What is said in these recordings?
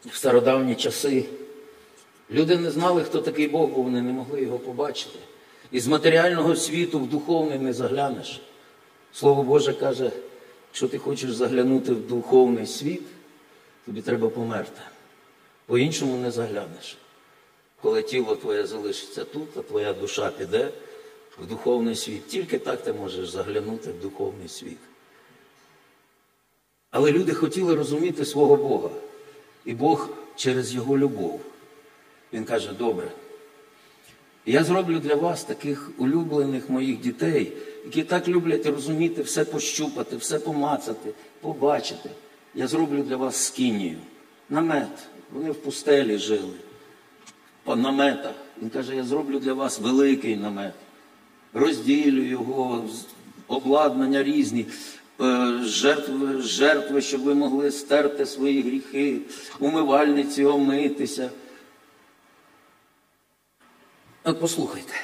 в стародавні часи люди не знали, хто такий Бог, бо вони не могли його побачити. Із матеріального світу в духовний не заглянеш. Слово Боже каже, якщо ти хочеш заглянути в духовний світ, тобі треба померти. По-іншому не заглянеш. Коли тіло твоє залишиться тут, а твоя душа піде в духовний світ, тільки так ти можеш заглянути в духовний світ. Але люди хотіли розуміти свого Бога. І Бог через його любов. Він каже, добре, я зроблю для вас таких улюблених моїх дітей, які так люблять розуміти, все пощупати, все помацати, побачити. Я зроблю для вас скинію, намет. Вони в пустелі жили, по наметах. Він каже, я зроблю для вас великий намет. Розділю його, обладнання різні, жертви, щоб ви могли стерти свої гріхи, умивальниці омитися. От послухайте.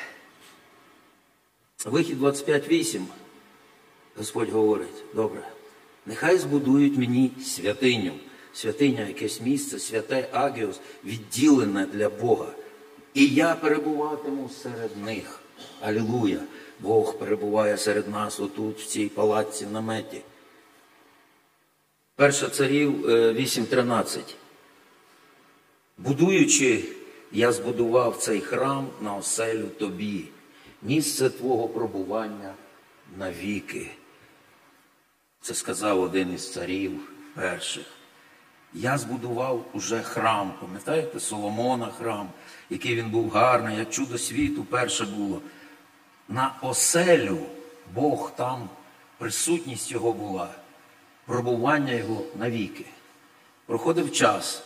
Вихід 25:8. Господь говорить, добре, нехай збудують мені святиню. Святиня, якесь місце, святе Агіос, відділене для Бога. І я перебуватиму серед них. Алілуя! Бог перебуває серед нас отут, в цій палатці, в наметі. 1 Царів 8:13. Будуючи, я збудував цей храм на оселю тобі, місце твого пробування навіки. Це сказав один із царів перших. Я збудував уже храм, пам'ятаєте, Соломона храм, який він був гарний, як чудо світу перше було. На оселю Бог там, присутність його була, пробування його навіки. Проходив час,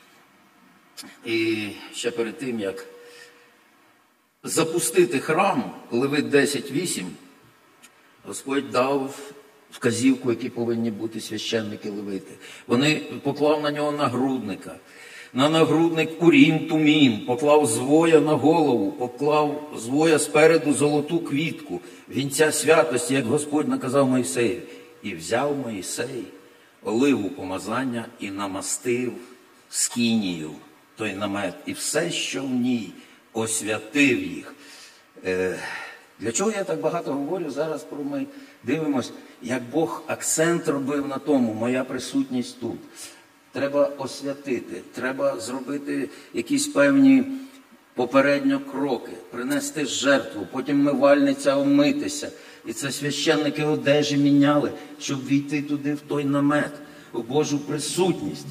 і ще перед тим, як запустити храм, Левит 10:8, Господь дав вказівку, які повинні бути священники левити. Вони поклав на нього нагрудника. На нагрудник урім тумім, поклав з воя на голову, поклав з воя спереду золоту квітку, вінця святості, як Господь наказав Мойсею. І взяв Мойсей оливу помазання і намастив скинію, той намет, і все, що в ній, освятив їх. Для чого я так багато говорю? Зараз ми дивимось, як Бог акцент робив на тому, моя присутність тут. Треба освятити, треба зробити якісь певні попередньо кроки, принести жертву, потім мивальниця омитися. І це священники одежі міняли, щоб війти туди, в той намет, у Божу присутність.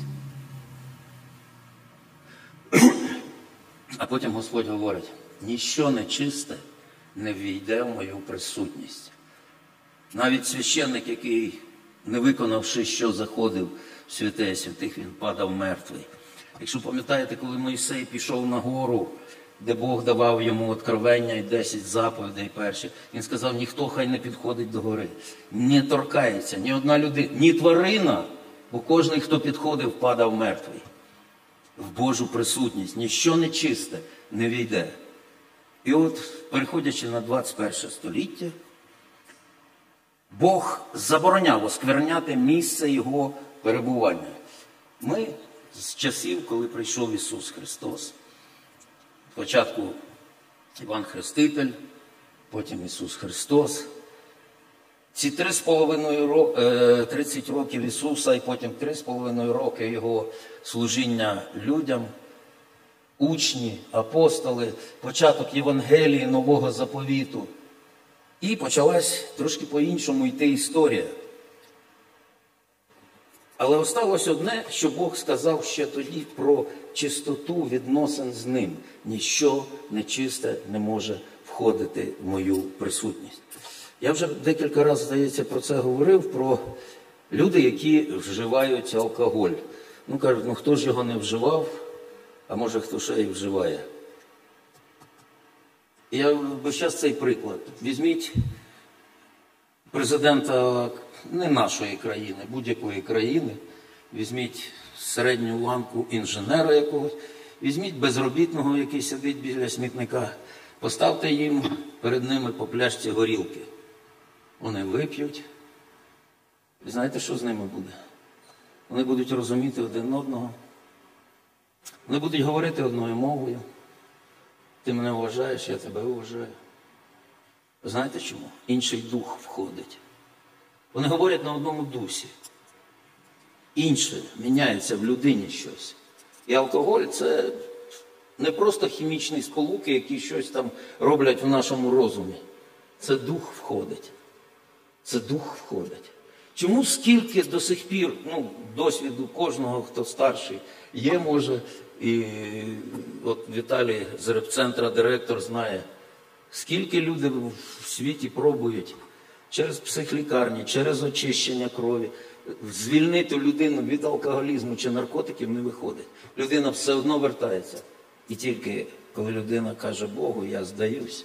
А потім Господь говорить, ніщо нечисте не ввійде в мою присутність. Навіть священник, який, не виконавши, що заходив в святе святих, він падав мертвий. Якщо пам'ятаєте, коли Мойсей пішов на гору, де Бог давав йому откровення і 10 заповідей перших, він сказав, ніхто хай не підходить до гори, не торкається, ні одна людина, ні тварина, бо кожен, хто підходив, падав мертвий. В Божу присутність, ніщо нечисте не війде. І от, переходячи на 21 століття, Бог забороняв оскверняти місце його перебування. Ми з часів, коли прийшов Ісус Христос, спочатку Іван Хреститель, потім Ісус Христос, ці 30 років Ісуса і потім 3,5 роки Його служіння людям, учні, апостоли, початок Євангелії Нового Заповіту. І почалась трошки по-іншому йти історія. Але осталось одне, що Бог сказав ще тоді про чистоту відносин з Ним. Ніщо нечисте не може входити в мою присутність. Я вже декілька разів, здається, про це говорив, про люди, які вживають алкоголь. Кажуть, хто ж його не вживав, а може хто ще й вживає. І я би зараз цей приклад. Візьміть президента не нашої країни, будь-якої країни, візьміть середню ланку інженера якогось, візьміть безробітного, який сидить біля смітника, поставте їм перед ними по пляшці горілки. Вони вип'ють. І знаєте, що з ними буде? Вони будуть розуміти один одного. Вони будуть говорити одною мовою. Ти мене вважаєш, я тебе вважаю. Знаєте чому? Інший дух входить. Вони говорять на одному дусі. Інше міняється в людині щось. І алкоголь – це не просто хімічні сполуки, які щось там роблять в нашому розумі. Це дух входить. Це дух входить. Чому скільки до сих пір, досвіду кожного, хто старший, є, може, і от Віталій з репцентра, директор, знає, скільки люди в світі пробують через психлікарні, через очищення крові, звільнити людину від алкоголізму чи наркотиків не виходить. Людина все одно вертається. І тільки коли людина каже Богу, я здаюсь,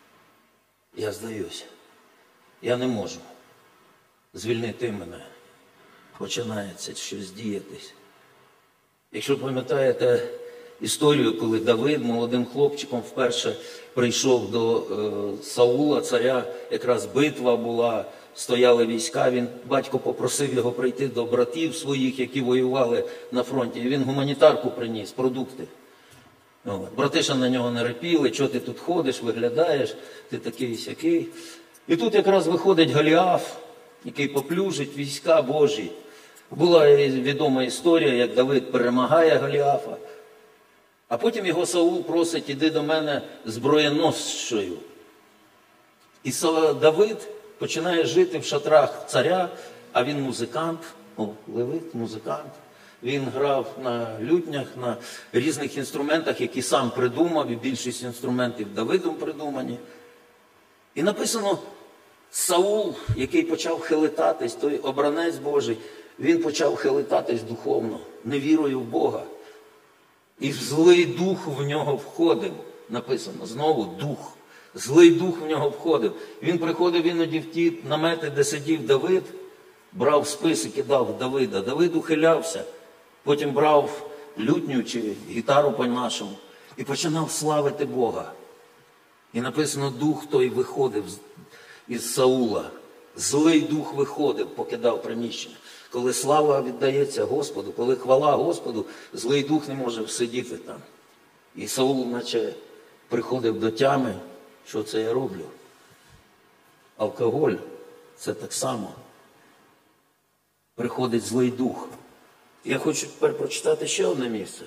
я не можу, звільнити мене, починається щось діятись. Якщо пам'ятаєте історію, коли Давид молодим хлопчиком вперше прийшов до Саула, царя, якраз битва була, стояли війська, батько попросив його прийти до братів своїх, які воювали на фронті, і він гуманітарку приніс, продукти. Брати ще на нього не репіли, що ти тут ходиш, виглядаєш, ти такий-сякий. І тут якраз виходить Голіаф, який поплюжить війська Божі. Була відома історія, як Давид перемагає Голіафа, а потім його Саул просить, іди до мене зброєносшою. І Давид починає жити в шатрах царя, а він музикант, левит, музикант. Він грав на лютнях, на різних інструментах, які сам придумав, і більшість інструментів Давидом придумані. І написано, Саул, який почав хилитатись, той обранець Божий, він почав хилитатись духовно, невірою в Бога. І злий дух в нього входив, написано, знову дух. Злий дух в нього входив. Він приходив іноді в ті намети, де сидів Давид, брав спис і кидав Давида. Давид ухилявся, потім брав лютню чи гітару по-нашому і починав славити Бога. І написано, дух той виходив із Саула. Злий дух виходив, покидав приміщення. Коли слава віддається Господу, коли хвала Господу, злий дух не може всидіти там. І Саул наче приходив до тями, що це я роблю. Алкоголь – це так само. Приходить злий дух. Я хочу тепер прочитати ще одне місце.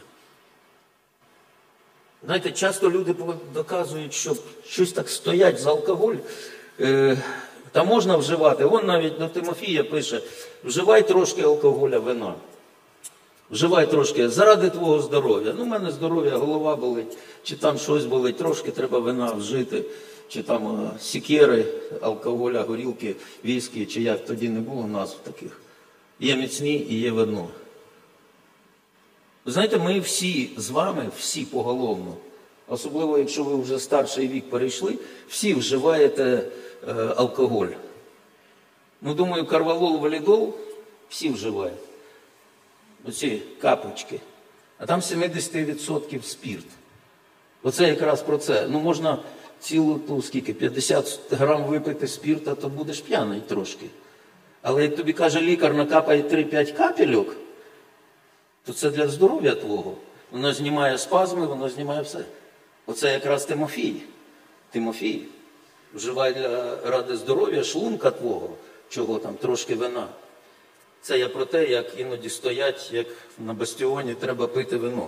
Знаєте, часто люди доказують, що щось так стоять за алкоголь, та можна вживати. Вон навіть до Тимофія пише, вживай трошки алкоголя, вина. Вживай трошки, заради твого здоров'я. У мене здоров'я, голова болить, чи там щось болить, трошки треба вина вжити, чи там сікери, алкоголя, горілки, віскі, чи як тоді не було назв таких. Є міцні і є вино. Ви знаєте, ми всі з вами, всі поголовно, особливо якщо ви вже старший вік перейшли, всі вживаєте алкоголь. Думаю, карвалол, валідол всі вживають. Оці капочки. А там 70% спірт. Оце якраз про це. Можна цілу, 50 грам випити спірта, то будеш п'яний трошки. Але як тобі каже лікар, накапай 3-5 капельок, то це для здоров'я твого. Воно знімає спазми, воно знімає все. Оце якраз Тимофій. Тимофій, вживай ради здоров'я шлунка твого, чого там, трошки вина. Це я про те, як іноді стоять, як на бастіоні, треба пити вино.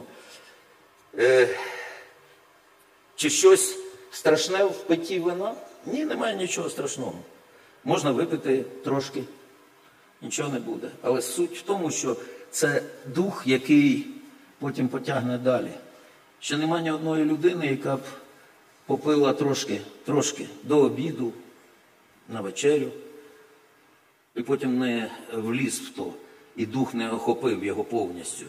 Чи щось страшне в питті вина? Ні, немає нічого страшного. Можна випити трошки, нічого не буде. Але суть в тому, що це дух, який потім потягне далі. Що нема ні одної людини, яка б попила трошки до обіду, на вечерю, і потім не вліз в то, і дух не охопив його повністю.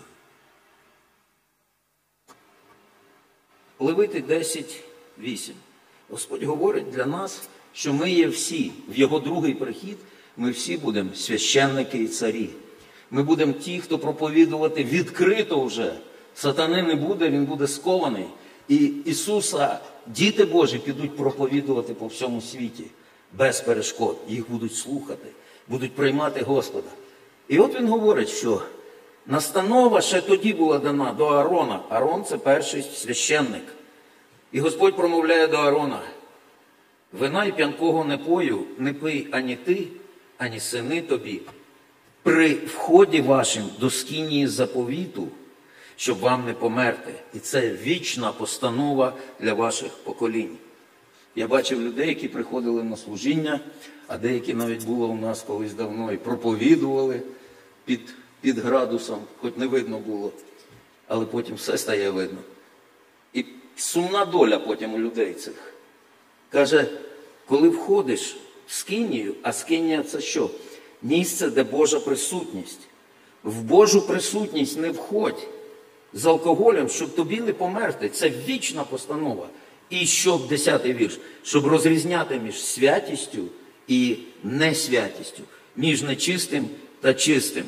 Левити 10:8. Господь говорить для нас, що ми є всі, в його другий прихід, ми всі будемо священники і царі. Ми будемо ті, хто проповідувати відкрито вже. Сатани не буде, він буде скований. І Ісуса, діти Божі, підуть проповідувати по всьому світі. Без перешкод. Їх будуть слухати, будуть приймати Господа. І от він говорить, що Настанова ще тоді була дана до Аарона. Аарон – це перший священник. І Господь промовляє до Аарона: вина і п'янкого напою не пий ані ти, ані сини тобі, при вході вашим до скинії заповіту, щоб вам не померти. І це вічна постанова для ваших поколінь. Я бачив людей, які приходили на служіння, а деякі навіть було у нас колись давно і проповідували під градусом, хоч не видно було, але потім все стає видно. І сумна доля потім у людей цих. Каже, коли входиш в скинію, а скинія – це що? Місце, де Божа присутність. В Божу присутність не входь з алкоголем, щоб тобі не померти. Це вічна постанова. І щоб, 10-й вірш, щоб розрізняти між святістю і несвятістю, між нечистим та чистим.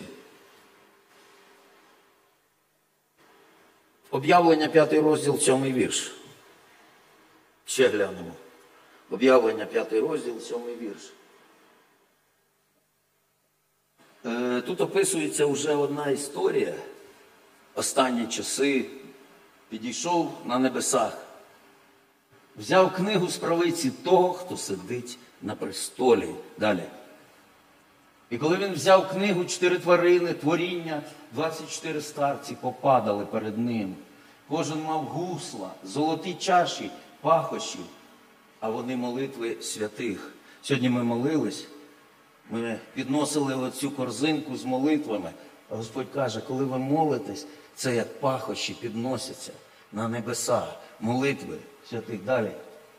Об'явлення 5 розділ, 7 вірш. Ще глянемо. Об'явлення 5 розділ, 7 вірш. Тут описується вже одна історія. Останні часи підійшов на небесах. Взяв книгу з правиці того, хто сидить на престолі. Далі. І коли він взяв книгу, 4 тварини, творіння, 24 старці попадали перед ним. Кожен мав гусла, золоті чаші, пахощі, а вони молитви святих. Сьогодні ми молились, ми підносили оцю корзинку з молитвами. А Господь каже, коли ви молитесь, це як пахощі підносяться на небеса, молитви святих. Далі.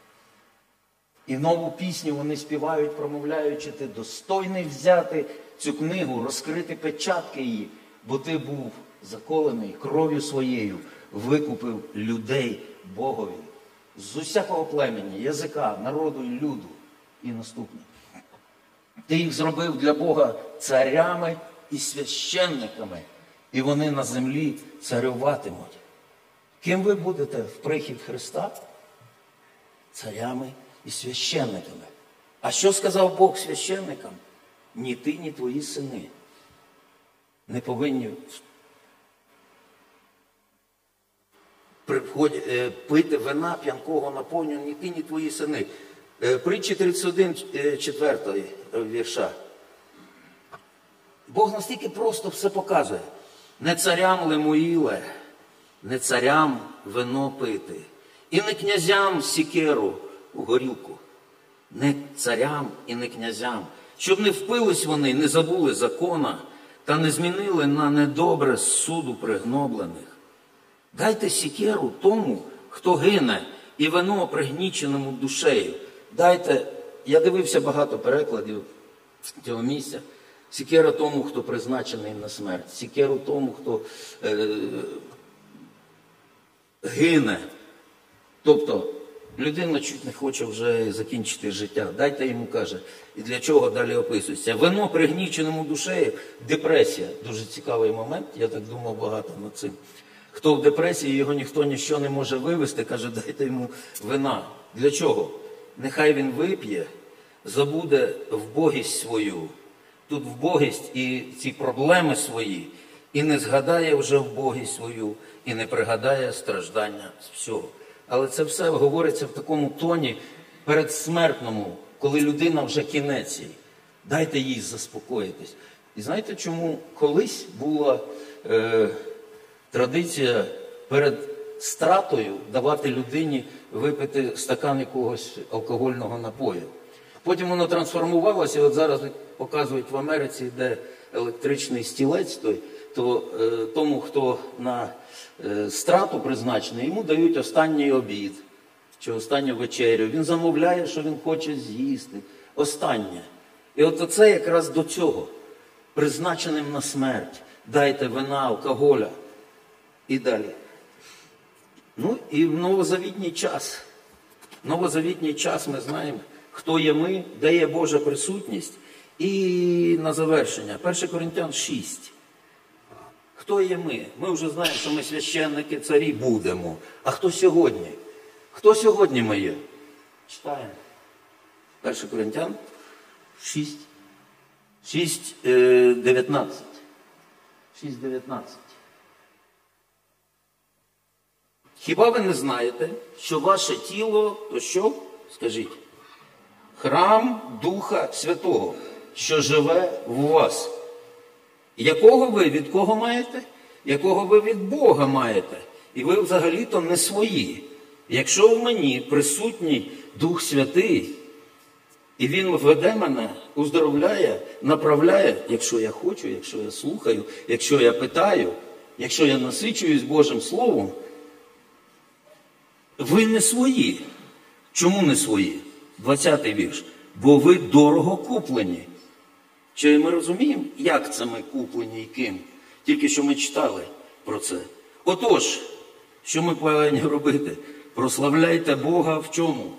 І нову пісню вони співають, промовляючи: ти достойний взяти цю книгу, розкрити печатки її, бо ти був заколений кров'ю своєю, викупив людей Богові з усякого племені, язика, народу і люду. І наступне. Ти їх зробив для Бога царями і священниками, і вони на землі царюватимуть. Ким ви будете в прихід Христа? Царями і священниками. А що сказав Бог священникам? Ні ти, ні твої сини не повинні при вході пити вина, п'янкого напою, ні ти, ні твої сини. Притчі 31, 4 вірша. Бог настільки просто все показує. Не царям Лемуїле, не царям вино пити, і не князям сікеру у горілку. Не царям і не князям. Щоб не впились вони, не забули закона, та не змінили на недобре суду пригноблених. Дайте сікеру тому, хто гине, і вино пригніченому душею. Дайте, я дивився багато перекладів цього місця. Сікера тому, хто призначений на смерть. Сікеру тому, хто гине. Тобто, людина чуть не хоче вже закінчити життя. Дайте йому, каже, і для чого далі описується. Вино пригніченому душею, депресія. Дуже цікавий момент, я так думав багато над цим. Хто в депресії, його ніхто ніщо не може вивести, каже, дайте йому вина. Для чого? Нехай він вип'є, забуде вбогість свою. Тут вбогість і ці проблеми свої, і не згадає вже вбогість свою, і не пригадає страждання з всього. Але це все говориться в такому тоні передсмертному, коли людина вже кінець їй. Дайте їй заспокоїтись. І знаєте, чому колись була традиція перед стратою давати людині випити стакан якогось алкогольного напою? Потім воно трансформувалося, і от зараз показують в Америці, де електричний стілець, то тому, хто на страту призначений, йому дають останній обід чи останню вечерю. Він замовляє, що він хоче з'їсти. Останнє. І от це якраз до цього. Призначеним на смерть. Дайте вина, алкоголя. І далі. Ну і в новозавітній час. В новозавітній час ми знаємо, хто є ми, де є Божа присутність. І на завершення, 1 Коринтян 6. Хто є ми? Ми вже знаємо, що ми священники, царі будемо. А хто сьогодні? Хто сьогодні ми є? Читаємо. 1 Коринтян 6, 19. 6:19. Хіба ви не знаєте, що ваше тіло, то що? Скажіть. Храм Духа Святого, що живе в вас. Якого ви від кого маєте? Якого ви від Бога маєте. І ви взагалі-то не свої. Якщо в мені присутній Дух Святий, і Він веде мене, уздоровляє, направляє, якщо я хочу, якщо я слухаю, якщо я питаю, якщо я насичуюсь Божим Словом, ви не свої. Чому не свої? 20-й вірш. Бо ви дорого куплені. Чи ми розуміємо, як це ми куплені і ким? Тільки що ми читали про це. Отож, що ми повинні робити? Прославляйте Бога в чому?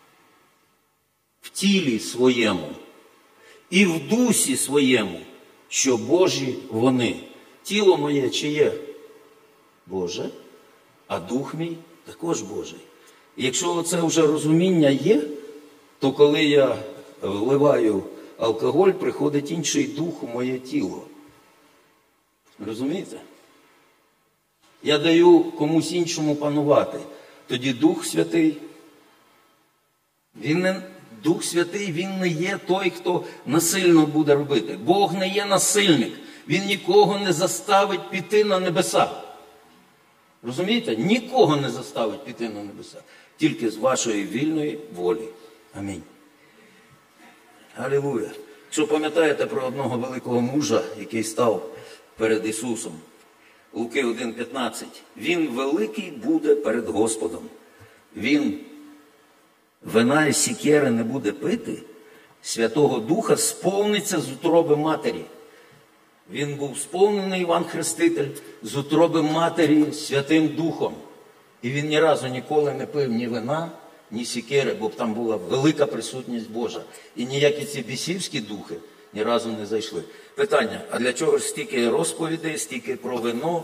В тілі своєму і в дусі своєму, що Божі вони. Тіло моє чиє? Боже, а дух мій також Божий. І якщо це вже розуміння є, то коли я вливаю алкоголь, приходить інший дух у моє тіло. Розумієте? Я даю комусь іншому панувати. Тоді Дух Святий, Дух Святий, Він не є той, хто насильно буде робити. Бог не є насильник. Він нікого не заставить піти на небеса. Розумієте? Нікого не заставить піти на небеса. Тільки з вашої вільної волі. Амінь. Алілуя. Якщо пам'ятаєте про одного великого мужа, який став перед Ісусом, Луки 1:15, Він великий буде перед Господом. Він вина і сікери не буде пити, Святого Духа сповниться з утроби матері. Він був сповнений, Іван Хреститель, з утроби матері Святим Духом. І він ні разу ніколи не пив ні вина, ні сікери, бо там була велика присутність Божа. І ніякі ці бісівські духи ні разу не зайшли. Питання, а для чого ж стільки розповідей, стільки про вино?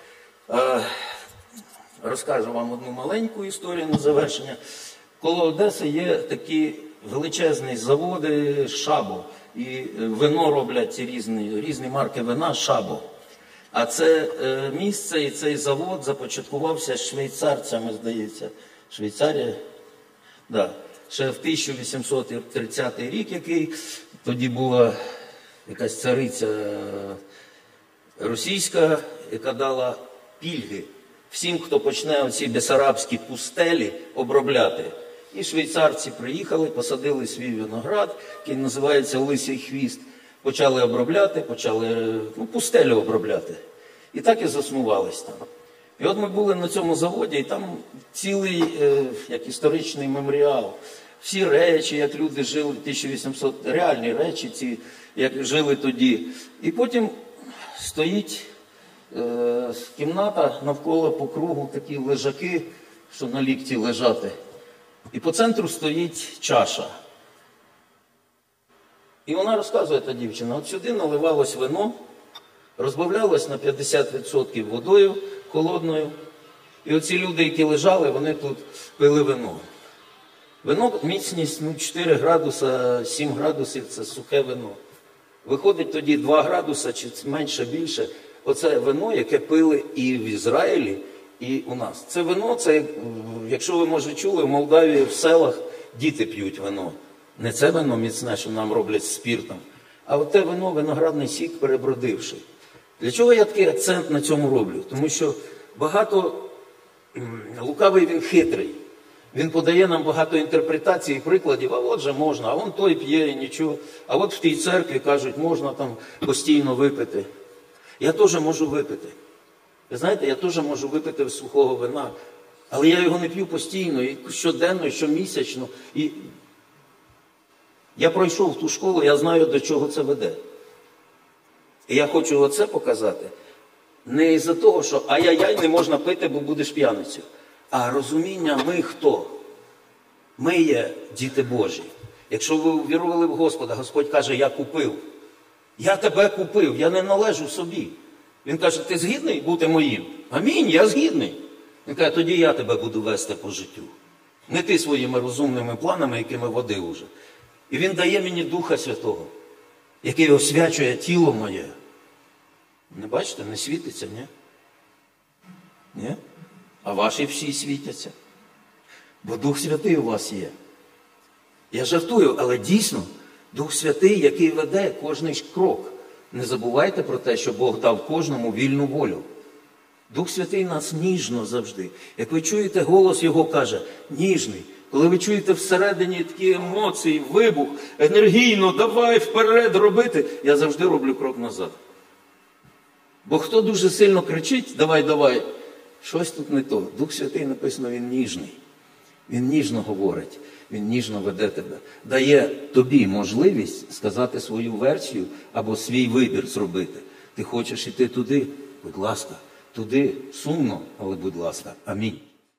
Розкажу вам одну маленьку історію на завершення. Коло Одеси є такі величезні заводи «Шабо». І вино роблять ці різні марки вина «Шабо». А це місце і цей завод започаткувався швейцарцями, здається. Швейцарія, да. Ще в 1830 рік, який тоді була якась цариця російська, яка дала пільги всім, хто почне оці бесарабські пустелі обробляти. І швейцарці приїхали, посадили свій виноград, який називається «Лисий хвіст». Почали обробляти, пустелю обробляти. І так і заснувались там. І от ми були на цьому заводі, і там цілий як історичний меморіал. Всі речі, як люди жили, 1800, реальні речі, ці, як жили тоді. І потім стоїть кімната навколо по кругу, такі лежаки, що на лікті лежати. І по центру стоїть чаша. І вона розказує, та дівчина, от сюди наливалось вино, розбавлялось на 50% водою холодною. І оці люди, які лежали, вони тут пили вино. Вино, міцність 4 градуса, 7 градусів – це сухе вино. Виходить тоді 2 градуса, чи менше, більше. Оце вино, яке пили і в Ізраїлі, і у нас. Це вино, це, якщо ви, може, чули, в Молдавії в селах діти п'ють вино. Не це вино міцне, що нам роблять з спіртом, а от те вино, виноградний сік перебродивший. Для чого я такий акцент на цьому роблю? Тому що лукавий він хитрий. Він подає нам багато інтерпретацій і прикладів, а от же можна, а вон той п'є і нічого. А от в тій церкві кажуть, можна там постійно випити. Я теж можу випити. Ви знаєте, я теж можу випити сухого вина, але я його не п'ю постійно, і щоденно, і щомісячно. І я пройшов ту школу, я знаю, до чого це веде. І я хочу оце показати. Не із-за того, що ай-яй-яй, не можна пити, бо будеш п'яницю. А розуміння, ми хто? Ми є діти Божі. Якщо ви увірували в Господа, Господь каже, я купив. Я тебе купив, я не належу собі. Він каже, ти згідний бути моїм? Амінь, я згідний. Він каже, тоді я тебе буду вести по життю. Не ти своїми розумними планами, якими водив уже. І він дає мені Духа Святого, який освячує тіло моє. Не бачите, не світиться, ні? Ні? А ваші всі світяться. Бо Дух Святий у вас є. Я жартую, але дійсно, Дух Святий, який веде кожний крок. Не забувайте про те, що Бог дав кожному вільну волю. Дух Святий нас ніжно завжди. Як ви чуєте, голос Його каже, ніжний. Коли ви чуєте всередині такі емоції, вибух, енергійно, давай вперед робити, я завжди роблю крок назад. Бо хто дуже сильно кричить, давай, давай, щось тут не то. Дух Святий, написано, він ніжний. Він ніжно говорить, він ніжно веде тебе. Дає тобі можливість сказати свою версію або свій вибір зробити. Ти хочеш іти туди? Будь ласка. Туди сумно, але будь ласка. Амінь.